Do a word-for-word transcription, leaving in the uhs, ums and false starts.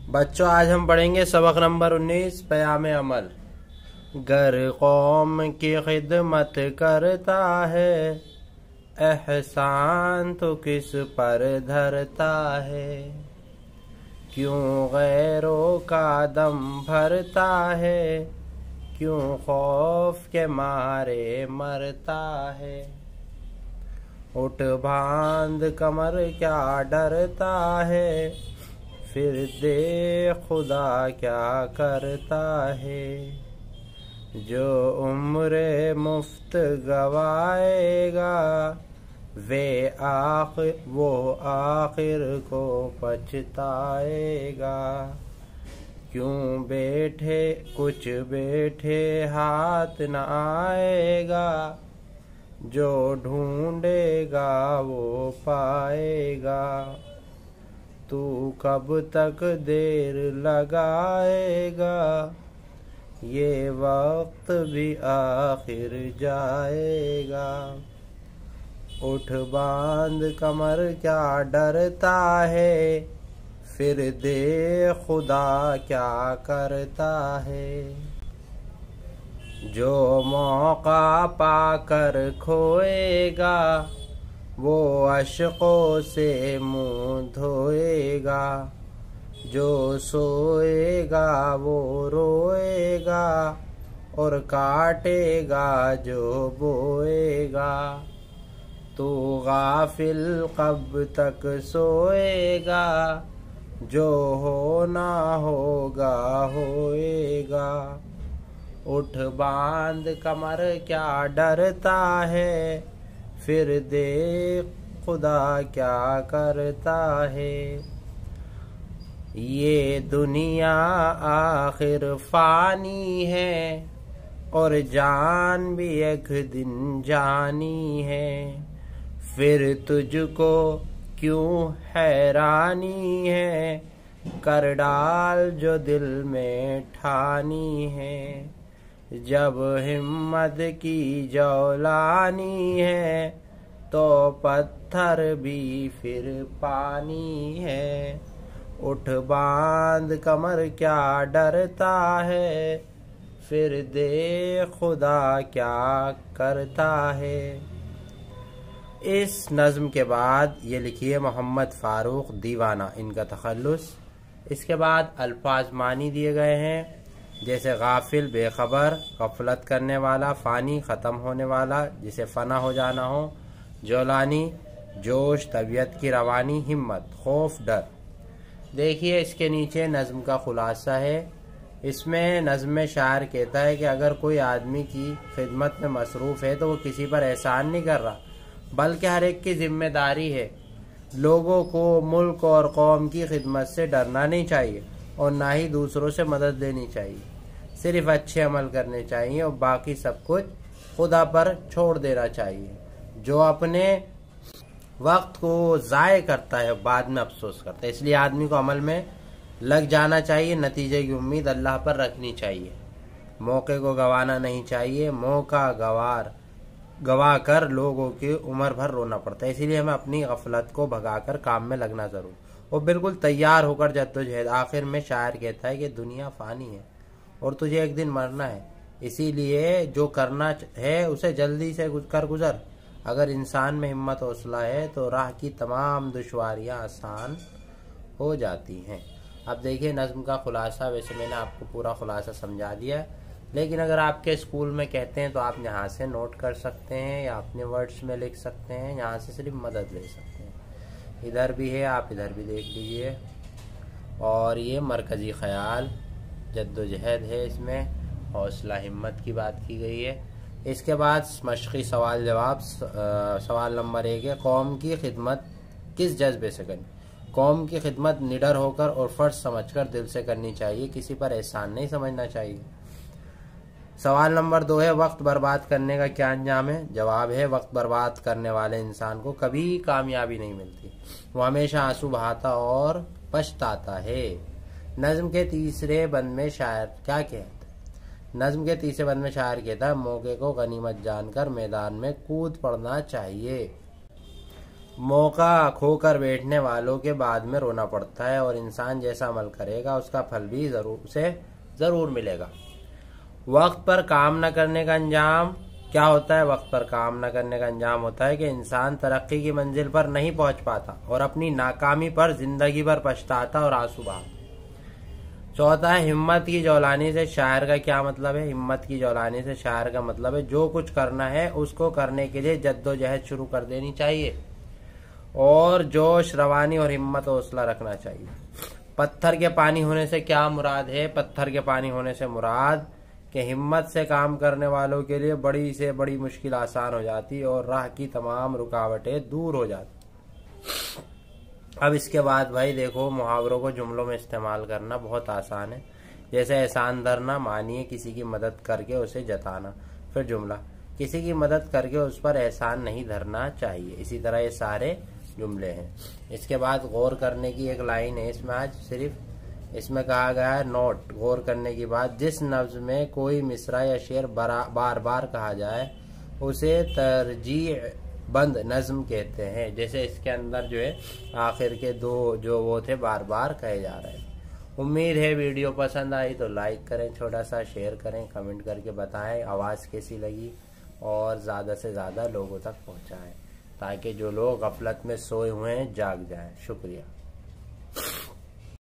बच्चों, आज हम पढ़ेंगे सबक नंबर उन्नीस पयामे अमल। गर कौम की खिदमत करता है, एहसान तो किस पर धरता है। क्यों गैरों का दम भरता है, क्यों खौफ के मारे मरता है। उठ बांध कमर क्या डरता है, फिर दे खुदा क्या करता है। जो उम्र मुफ्त गवाएगा, वे आखिर वो आखिर को पछताएगा। क्यों बैठे कुछ बैठे हाथ न आएगा, जो ढूंढेगा वो पाएगा। तू कब तक देर लगाएगा, ये वक्त भी आखिर जाएगा। उठ बांध कमर क्या डरता है, फिर दे खुदा क्या करता है। जो मौका पाकर खोएगा, वो अशकों से मुँह धोएगा। जो सोएगा वो रोएगा, और काटेगा जो बोएगा। तू गाफिल कब तक सोएगा, जो होना होगा होएगा। उठ बांध कमर क्या डरता है, फिर देख खुदा क्या करता है। ये दुनिया आखिर फानी है, और जान भी एक दिन जानी है। फिर तुझको क्यों हैरानी है, कर डाल जो दिल में ठानी है। जब हिम्मत की जौलानी है, तो पत्थर भी फिर पानी है। उठ बांध कमर क्या डरता है, फिर दे खुदा क्या करता है। इस नज़्म के बाद ये लिखिए मोहम्मद फारूक दीवाना, इनका तखल्लुस। इसके बाद अल्फाज मानी दिए गए हैं, जैसे गाफिल बेखबर, गफलत करने वाला, फ़ानी ख़त्म होने वाला, जिसे फ़ना हो जाना हो, जौलानी जोश तबीयत की रवानी, हिम्मत खौफ डर। देखिए इसके नीचे नज़्म का खुलासा है। इसमें नज़्म में शायर कहता है कि अगर कोई आदमी की खिदमत में मसरूफ़ है तो वो किसी पर एहसान नहीं कर रहा, बल्कि हर एक की जिम्मेदारी है। लोगों को मुल्क और कौम की खिदमत से डरना नहीं चाहिए, और ना ही दूसरों से मदद लेनी चाहिए। सिर्फ अच्छे अमल करने चाहिए, और बाकी सब कुछ खुदा पर छोड़ देना चाहिए। जो अपने वक्त को ज़ाय करता है बाद में अफसोस करता है। इसलिए आदमी को अमल में लग जाना चाहिए, नतीजे की उम्मीद अल्लाह पर रखनी चाहिए। मौके को गंवाना नहीं चाहिए, मौका गवार गवा कर लोगों की उम्र भर रोना पड़ता है। इसीलिए हमें अपनी गफलत को भगाकर काम में लगना ज़रूर, और बिल्कुल तैयार होकर जद्दोजहद। आखिर में शायर कहता है कि दुनिया फ़ानी है और तुझे एक दिन मरना है, इसीलिए जो करना है उसे जल्दी से कर गुजर। अगर इंसान में हिम्मत हौसला है तो राह की तमाम दुश्वारियां आसान हो जाती हैं। अब देखिए नज़्म का खुलासा। वैसे मैंने आपको पूरा खुलासा समझा दिया, लेकिन अगर आपके स्कूल में कहते हैं तो आप यहाँ से नोट कर सकते हैं, या अपने वर्ड्स में लिख सकते हैं, यहाँ से सिर्फ मदद ले सकते हैं। इधर भी है, आप इधर भी देख लीजिए। और ये मरकज़ी ख़याल जद्दोजहद है, इसमें हौसला हिम्मत की बात की गई है। इसके बाद मशक़ी सवाल जवाब। सवाल नंबर एक है, कौम की खिदमत किस जज्बे से करनी। कौम की खिदमत निडर होकर और फ़र्ज समझकर दिल से करनी चाहिए, किसी पर एहसान नहीं समझना चाहिए। सवाल नंबर दो है, वक्त बर्बाद करने का क्या अंजाम है। जवाब है, वक्त बर्बाद करने वाले इंसान को कभी कामयाबी नहीं मिलती, वो हमेशा आंसू बहाता और पछताता है। नज़्म के तीसरे बंद में शायर क्या कहता है। नज़्म के तीसरे बंद में शायर कहता है, मौके को गनीमत जानकर मैदान में कूद पड़ना चाहिए। मौका खोकर बैठने वालों के बाद में रोना पड़ता है, और इंसान जैसा अमल करेगा उसका फल भी जरूर उसे जरूर मिलेगा। वक्त पर काम न करने का अंजाम क्या होता है? वक्त पर काम न करने का अंजाम होता है कि इंसान तरक्की की मंजिल पर नहीं पहुंच पाता और अपनी नाकामी पर जिंदगी भर पछताता और आंसू बहाता। चौथा है हिम्मत की जौलानी से शायर का क्या मतलब है? हिम्मत की जौलानी से शायर का मतलब है जो कुछ करना है उसको करने के लिए जद्दोजहद शुरू कर देनी चाहिए और जोश, रवानी और हिम्मत हौसला रखना चाहिए। पत्थर के पानी होने से क्या मुराद है? पत्थर के पानी होने से मुराद कि हिम्मत से काम करने वालों के लिए बड़ी से बड़ी मुश्किल आसान हो जाती और राह की तमाम रुकावटें दूर हो जाती। अब इसके बाद भाई देखो, मुहावरों को जुमलों में इस्तेमाल करना बहुत आसान है। जैसे एहसान धरना, मानिए किसी की मदद करके उसे जताना। फिर जुमला, किसी की मदद करके उस पर एहसान नहीं धरना चाहिए। इसी तरह ये सारे जुमले हैं। इसके बाद गौर करने की एक लाइन है इसमें, आज सिर्फ इसमें कहा गया है नोट, गौर करने की बात, जिस नफ्ज में कोई मिसरा या शेर बार बार कहा जाए उसे तरजीह बंद नज्म कहते हैं। जैसे इसके अंदर जो है आखिर के दो जो वो थे बार बार कहे जा रहे हैं। उम्मीद है वीडियो पसंद आई तो लाइक करें, छोटा सा शेयर करें, कमेंट करके बताएं आवाज़ कैसी लगी और ज़्यादा से ज़्यादा लोगों तक पहुंचाएं ताकि जो लोग गफलत में सोए हुए हैं जाग जाएं। शुक्रिया।